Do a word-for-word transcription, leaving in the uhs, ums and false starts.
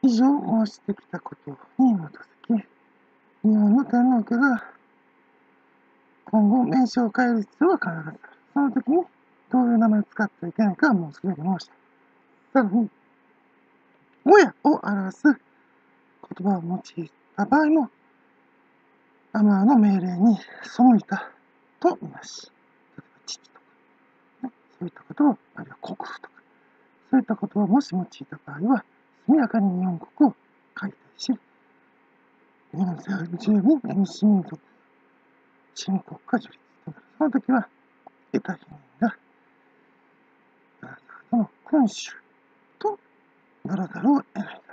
以上申してきたことに基づき、日本の天皇家が今後名称を変える必要は必ずある。その時にどういう名前を使ってはいけないかはもうすでに申した。さらに、親を表す言葉を用いた場合も、アマーの命令に背いたとみなし、例えば父とか、ね、そういった言葉、あるいは国父とか、そういった言葉をもし用いた場合は、速やかに日本国を解体し、日本政府自由民主民族新国家樹立となる。その時は、得た否認が、その君主とならざるを得ない。